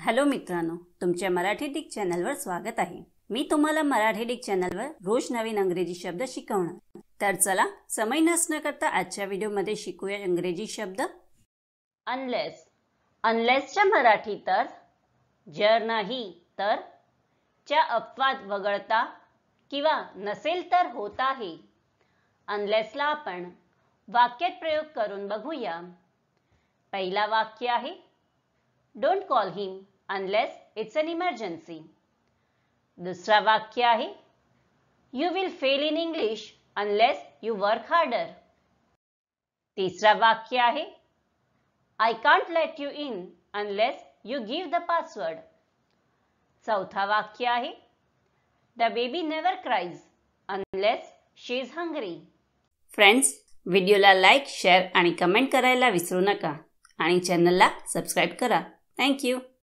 Hello मित्रांनो, तुमच्या Marathi Dick चॅनलवर स्वागत आहे। मी तुम्हाला मराठी डिक चॅनलवर रोज नवीन इंग्रजी शब्द शिकवणार। तर चला समय नष्ट न करता आजच्या व्हिडिओमध्ये शिकूया इंग्रजी शब्द। अनलेस। अनलेसच्या मराठी तर जर नाही तर, च्या अपवाद वगळता किंवा नसेल तर होत आहे। अनलेसला आपण वाक्यात प्रयोग करून बघूया। पहिला वाक्य आहे, Don't call him unless it's an emergency. दुसरा वाक्य आहे, You will fail in English unless you work harder. तिसरा वाक्य आहे, I can't let you in unless you give the password. चौथा वाक्य आहे, The baby never cries unless she is hungry. Friends, व्हिडिओला लाईक, शेअर आणि कमेंट करायला विसरू नका आणि चॅनलला सबस्क्राइब करा। Thank you.